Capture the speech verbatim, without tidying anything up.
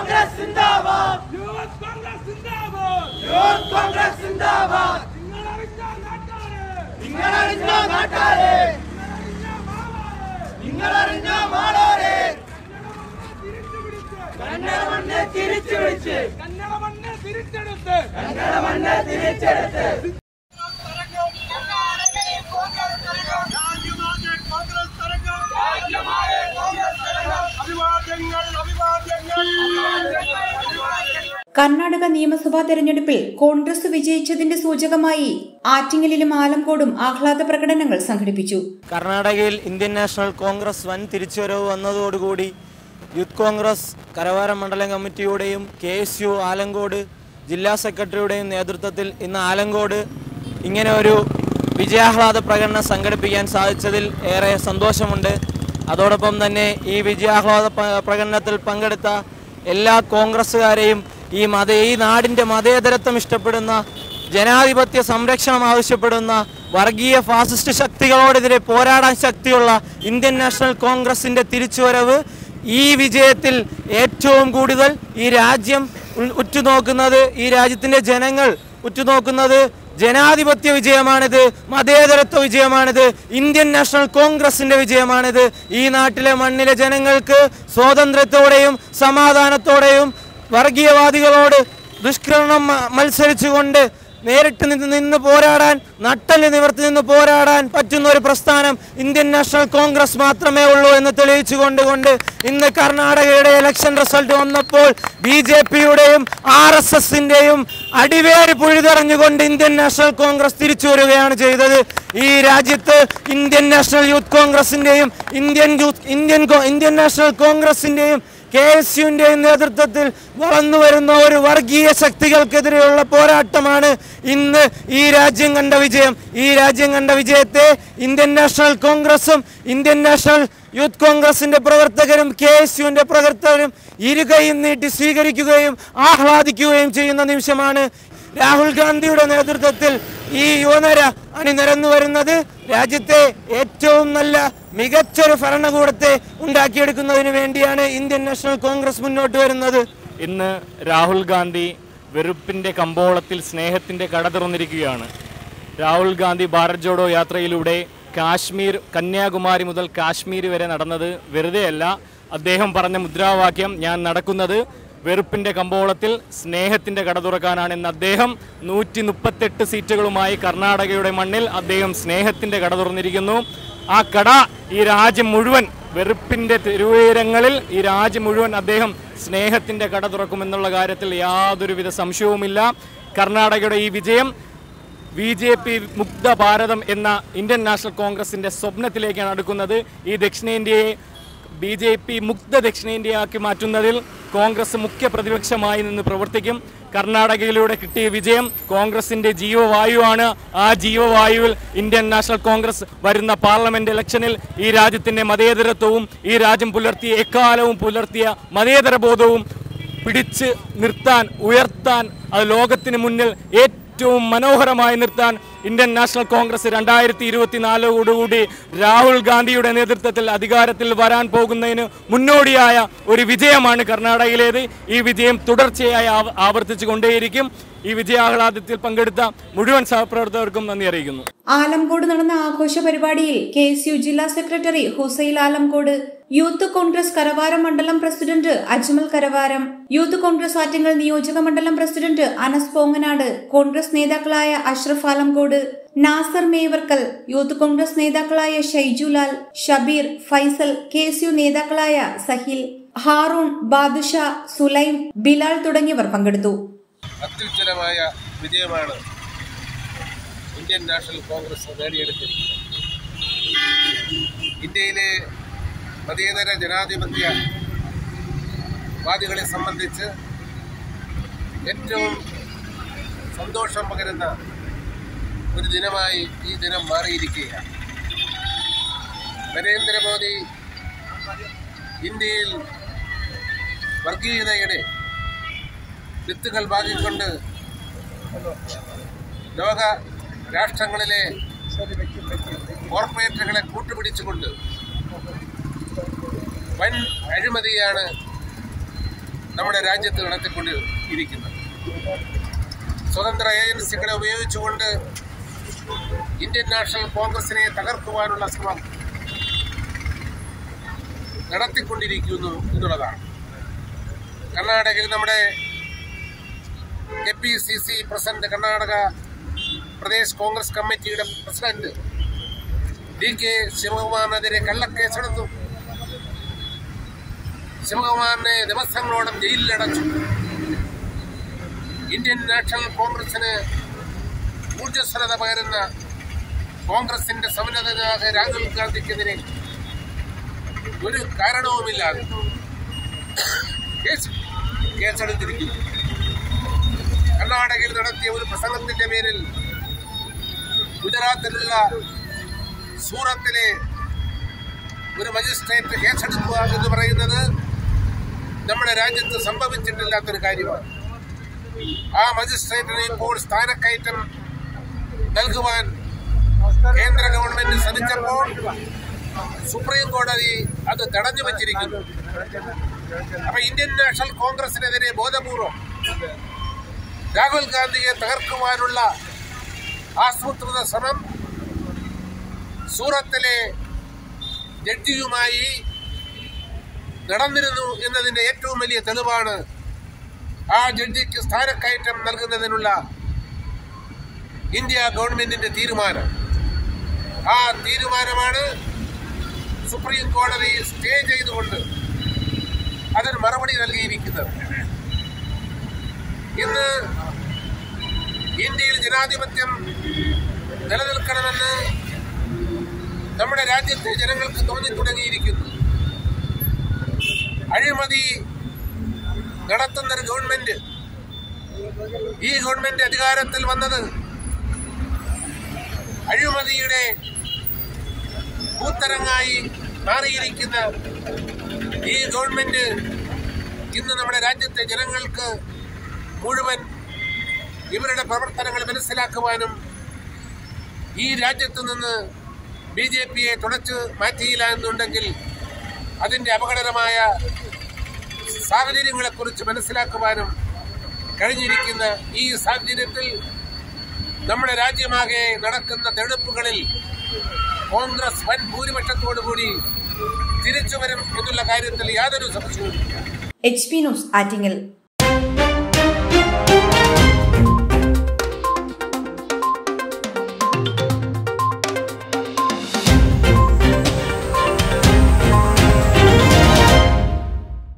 Congress Zindabad. Youth Congress Zindabad. Youth Congress Zindabad. Ingalarina Natare. Ingalarina Malare. Kannadamanne thirichu vichu. Kannadamanne thiricheduthu. Kannadamanne thiricheduthu. Karnataka നിയമസഭാ തെരഞ്ഞെടുപ്പിൽ കോൺഗ്രസ് വിജയിച്ചതിന്റെ സൂചകമായി ആറ്റിങ്ങലിലും ആലങ്കോടും ആഹ്ലാദ പ്രകടനങ്ങൾ സംഘടിപ്പിച്ചു. കർണാടകയിൽ ഇന്ത്യൻ നാഷണൽ കോൺഗ്രസ് വൻ തിരിച്ചുവരവ് വന്നതോടുകൂടി യൂത്ത് കോൺഗ്രസ് കരവാരം മണ്ഡലം കമ്മിറ്റിയുടെയും കെ എസ് യു ആലങ്കോട് ജില്ലാ സെക്രട്ടറിയുടെയും നേതൃത്വത്തിൽ ഇന്ന് ആലങ്കോട് ഇങ്ങനെ ഒരു വിജയാഹ്ലാദ പ്രകടനം സംഘടിപ്പിക്കാൻ സാധിച്ചതിൽ ഏറെ സന്തോഷമുണ്ട്. അതോടൊപ്പം തന്നെ ഈ വിജയാഹ്ലാദ പ്രകടനത്തിൽ പങ്കെടുത്ത എല്ലാ കോൺഗ്രസ്സുകാരെയും ഈ മത ഈ നാടിൻ്റെ മതേതരത്വം ഇഷ്ടപ്പെടുന്ന, ജനാധിപത്യ സംരക്ഷണം ആവശ്യപ്പെടുന്ന, വർഗീയ ഫാസിസ്റ്റ് ശക്തികളോടെതിരെ പോരാടാൻ ശക്തിയുള്ള ഇന്ത്യൻ നാഷണൽ കോൺഗ്രസിൻ്റെ തിരിച്ചുവരവ് ഈ വിജയത്തിൽ ഏറ്റവും കൂടുതൽ ഈ രാജ്യം ഉറ്റുനോക്കുന്നത്, ഈ രാജ്യത്തിൻ്റെ ജനങ്ങൾ ഉറ്റുനോക്കുന്നത് ജനാധിപത്യ വിജയമാണിത്, മതേതരത്വ വിജയമാണിത്, ഇന്ത്യൻ നാഷണൽ കോൺഗ്രസിന്റെ വിജയമാണിത്. ഈ നാട്ടിലെ മണ്ണിലെ ജനങ്ങൾക്ക് സ്വാതന്ത്ര്യത്തോടെയും സമാധാനത്തോടെയും വർഗീയവാദികളോട് ദുഷ്കരണം മത്സരിച്ചുകൊണ്ട് നേരിട്ട് നിന്ന് നിന്ന് പോരാടാൻ, നട്ടല് നിവർത്തി നിന്ന് പോരാടാൻ പറ്റുന്ന ഒരു പ്രസ്ഥാനം ഇന്ത്യൻ നാഷണൽ കോൺഗ്രസ് മാത്രമേ ഉള്ളൂ എന്ന് തെളിയിച്ചു കൊണ്ടുകൊണ്ട് ഇന്ന് കർണാടകയുടെ ഇലക്ഷൻ റിസൾട്ട് വന്നപ്പോൾ ബി ജെ പിയുടെയും ആർ എസ് എസിന്റെയും അടിവേര് പുഴുതെറിഞ്ഞുകൊണ്ട് ഇന്ത്യൻ നാഷണൽ കോൺഗ്രസ് തിരിച്ചു വരികയാണ് ചെയ്തത്. ഈ രാജ്യത്ത് ഇന്ത്യൻ നാഷണൽ യൂത്ത് കോൺഗ്രസിന്റെയും Indian Youth Indian Indian National കോൺഗ്രസിന്റെയും കെ എസ് യുവിൻ്റെയും നേതൃത്വത്തിൽ വളർന്നു വരുന്ന ഒരു വർഗീയ ശക്തികൾക്കെതിരെയുള്ള പോരാട്ടമാണ് ഇന്ന് ഈ രാജ്യം കണ്ട വിജയം. ഈ രാജ്യം കണ്ട വിജയത്തെ ഇന്ത്യൻ നാഷണൽ കോൺഗ്രസും ഇന്ത്യൻ നാഷണൽ യൂത്ത് കോൺഗ്രസിന്റെ പ്രവർത്തകരും കെ എസ് യുവിൻ്റെ പ്രവർത്തകരും ഇരുകൈയും നീട്ടി സ്വീകരിക്കുകയും ആഹ്ലാദിക്കുകയും ചെയ്യുന്ന നിമിഷമാണ്. രാഹുൽ ഗാന്ധിയുടെ നേതൃത്വത്തിൽ ഈ യുവനിര അണിനിരന്നു വരുന്നത് രാജ്യത്തെ ഏറ്റവും നല്ല മികച്ചൊരു ഭരണകൂടത്തെ ഉണ്ടാക്കിയെടുക്കുന്നതിന് വേണ്ടിയാണ് ഇന്ത്യൻ നാഷണൽ കോൺഗ്രസ് മുന്നോട്ട് വരുന്നത്. ഇന്ന് രാഹുൽ ഗാന്ധി വെറുപ്പിൻ്റെ കമ്പോളത്തിൽ സ്നേഹത്തിൻ്റെ കട തുറന്നിരിക്കുകയാണ്. രാഹുൽ ഗാന്ധി ഭാരത് ജോഡോ യാത്രയിലൂടെ കാശ്മീർ, കന്യാകുമാരി മുതൽ കാശ്മീർ വരെ നടന്നത് വെറുതെയല്ല. അദ്ദേഹം പറഞ്ഞ മുദ്രാവാക്യം ഞാൻ നടക്കുന്നത് വെറുപ്പിൻ്റെ കമ്പോളത്തിൽ സ്നേഹത്തിൻ്റെ കട തുറക്കാനാണെന്ന് അദ്ദേഹം നൂറ്റി മുപ്പത്തെട്ട് സീറ്റുകളുമായി കർണാടകയുടെ മണ്ണിൽ അദ്ദേഹം സ്നേഹത്തിൻ്റെ കട തുറന്നിരിക്കുന്നു. ആ കട ഈ രാജ്യം മുഴുവൻ, വെറുപ്പിൻ്റെ തിരുവുയരങ്ങളിൽ ഈ രാജ്യം മുഴുവൻ അദ്ദേഹം സ്നേഹത്തിൻ്റെ കട തുറക്കുമെന്നുള്ള കാര്യത്തിൽ യാതൊരുവിധ സംശയവുമില്ല. കർണാടകയുടെ ഈ വിജയം ബി ജെ പി മുക്ത ഭാരതം എന്ന ഇന്ത്യൻ നാഷണൽ കോൺഗ്രസിൻ്റെ സ്വപ്നത്തിലേക്കാണ് അടുക്കുന്നത്. ഈ ദക്ഷിണേന്ത്യയെ ബി ജെ പി മുക്ത ദക്ഷിണേന്ത്യയാക്കി മാറ്റുന്നതിൽ കോൺഗ്രസ് മുഖ്യ പ്രതിപക്ഷമായി നിന്ന് പ്രവർത്തിക്കും. കർണാടകയിലൂടെ കിട്ടിയ വിജയം കോൺഗ്രസിൻ്റെ ജീവവായുവാണ്. ആ ജീവവായുവിൽ ഇന്ത്യൻ നാഷണൽ കോൺഗ്രസ് വരുന്ന പാർലമെന്റ് ഇലക്ഷനിൽ ഈ രാജ്യത്തിൻ്റെ മതേതരത്വവും ഈ രാജ്യം പുലർത്തിയ എക്കാലവും പുലർത്തിയ മതേതര ബോധവും പിടിച്ച് നിർത്താൻ, ഉയർത്താൻ, അത് ലോകത്തിന് മുന്നിൽ ഏറ്റവും മനോഹരമായി നിർത്താൻ ഇന്ത്യൻ നാഷണൽ കോൺഗ്രസ് രണ്ടായിരത്തി ഇരുപത്തിനാലോടുകൂടി രാഹുൽ ഗാന്ധിയുടെ നേതൃത്വത്തിൽ അധികാരത്തിൽ വരാൻ പോകുന്നതിന് മുന്നോടിയായ ഒരു വിജയമാണ് കർണാടകയിലേത്. ഈ വിജയം തുടർച്ചയായി ആവർത്തിച്ചു കൊണ്ടേയിരിക്കും. ഈ വിജയാഹ്ലാദത്തിൽ പങ്കെടുത്ത മുഴുവൻ സഹപ്രവർത്തകർക്കും നന്ദി അറിയിക്കുന്നു. ആലങ്കോട് നടന്ന ആഘോഷ പരിപാടിയിൽ കെ എസ് യു ജില്ലാ secretary Husail Alamcode, Youth Congress Karavaram മണ്ഡലം president Ajmal Karavaram, Youth Congress Attingal നിയോജക മണ്ഡലം പ്രസിഡന്റ് അനസ് പോങ്ങനാട്, കോൺഗ്രസ് നേതാക്കളായ അഷ്റഫ് ആലങ്കോട്, നാസർ മേവർക്കൽ, യൂത്ത് കോൺഗ്രസ് നേതാക്കളായ Shaijulal, Shabeer, Faisal, K S U നേതാക്കളായ സഹിൽ, ഹാറൂൺ, ബാദുഷ, സുലൈം, ബിലാൽ തുടങ്ങിയവർ പങ്കെടുത്തു. അത്യുജ്വലമായ വിജയമാണ് ഇന്ത്യൻ നാഷണൽ കോൺഗ്രസ് നേടിയെടുത്തിരിക്കുന്നത്. ഇന്ത്യയിലെ മതേതര ജനാധിപത്യ വാദികളെ സംബന്ധിച്ച് ഏറ്റവും സന്തോഷം പകരുന്ന ഒരു ദിനമായി ഈ ദിനം മാറിയിരിക്കുകയാണ്. നരേന്ദ്രമോദി ഇന്ത്യയിൽ വർഗീയതയുടെ വിത്തുകൾ വാങ്ങിക്കൊണ്ട് ലോക രാഷ്ട്രങ്ങളിലെ കോർപ്പറേറ്റുകളെ കൂട്ടുപിടിച്ചുകൊണ്ട് വൻ അഴിമതിയാണ് നമ്മുടെ രാജ്യത്ത് നടത്തിക്കൊണ്ടിരിക്കുന്നത്. സ്വതന്ത്ര ഏജൻസികളെ ഉപയോഗിച്ചുകൊണ്ട് ഇന്ത്യൻ നാഷണൽ കോൺഗ്രസിനെ തകർക്കുവാനുള്ള ശ്രമം നടത്തിക്കൊണ്ടിരിക്കുന്നു എന്നുള്ളതാണ്. കർണാടകയിൽ നമ്മുടെ K P C C president, Karnataka Pradesh Congress കമ്മിറ്റിയുടെ പ്രസിഡന്റ് ഡി കെ ശിവകുമാറിനെതിരെ കള്ളക്കേസെടുത്തു. ശിവകുമാറിനെ ദിവസങ്ങളോളം ജയിലിലടച്ചു. ഇന്ത്യൻ നാഷണൽ കോൺഗ്രസിന് ഊർജ്ജസ്വലത പകരുന്ന കോൺഗ്രസിന്റെ സമന്വയ നേതാവ് രാഹുൽ ഗാന്ധിക്കെതിരെ ഒരു കാരണവുമില്ലാതെ കേസെടുത്തിരിക്കുന്നു. കർണാടകയിൽ നടത്തിയ ഒരു പ്രസംഗത്തിന്റെ പേരിൽ ഗുജറാത്തിലുള്ള സൂറത്തിലെ ഒരു മജിസ്ട്രേറ്റ് കേസെടുക്കുക എന്ന് പറയുന്നത് നമ്മുടെ രാജ്യത്ത് സംഭവിച്ചിട്ടില്ലാത്തൊരു കാര്യമാണ്. ആ മജിസ്ട്രേറ്റിന് ഇപ്പോൾ സ്ഥാനക്കയറ്റം നൽകുവാൻ കേന്ദ്ര ഗവൺമെന്റ് ശ്രമിച്ചപ്പോൾ സുപ്രീം കോടതി അത് തടഞ്ഞു വച്ചിരിക്കുന്നു. അപ്പൊ ഇന്ത്യൻ നാഷണൽ കോൺഗ്രസിനെതിരെ ബോധപൂർവം രാഹുൽ ഗാന്ധിയെ തകർക്കുവാനുള്ള ആസൂത്രിത ശ്രമം സൂറത്തിലെ ജഡ്ജിയുമായി നടന്നിരുന്നു എന്നതിന്റെ ഏറ്റവും വലിയ തെളിവാണ് ആ ജഡ്ജിക്ക് സ്ഥാനക്കയറ്റം നൽകുന്നതിനുള്ള ഇന്ത്യ ഗവൺമെന്റിന്റെ തീരുമാനം. ആ തീരുമാനമാണ് സുപ്രീം കോടതി സ്റ്റേ ചെയ്തുകൊണ്ട് അതിന് മറുപടി നൽകിയിരിക്കുന്നത്. ഇന്ന് ഇന്ത്യയിൽ ജനാധിപത്യം നിലനിൽക്കണമെന്ന് നമ്മുടെ രാജ്യത്തെ ജനങ്ങൾക്ക് തോന്നി തുടങ്ങിയിരിക്കുന്നു. അഴിമതി നടത്തുന്നൊരു ഗവൺമെന്റ്, ഈ ഗവൺമെന്റ് അധികാരത്തിൽ വന്നത് അഴിമതിയുടെ കൂത്തരങ്ങായി മാറിയിരിക്കുന്ന ഈ ഗവൺമെന്റ് ഇന്ന് നമ്മുടെ രാജ്യത്തെ ജനങ്ങൾക്ക് മുഴുവൻ ഇവരുടെ പ്രവർത്തനങ്ങൾ മനസ്സിലാക്കുവാനും ഈ രാജ്യത്ത് നിന്ന് ബി ജെ പിയെ തുടച്ചു മാറ്റിയില്ല എന്നുണ്ടെങ്കിൽ അതിന്റെ അപകടകരമായ സാഹചര്യങ്ങളെക്കുറിച്ച് മനസ്സിലാക്കുവാനും കഴിഞ്ഞിരിക്കുന്ന ഈ സാഹചര്യത്തിൽ നമ്മുടെ രാജ്യമാകെ നടക്കുന്ന തെരഞ്ഞെടുപ്പുകളിൽ കോൺഗ്രസ് വൻ ഭൂരിപക്ഷത്തോടുകൂടി തിരിച്ചുവരും എന്നുള്ള കാര്യത്തിൽ യാതൊരു സംശയവുമില്ല. H P news Attingal.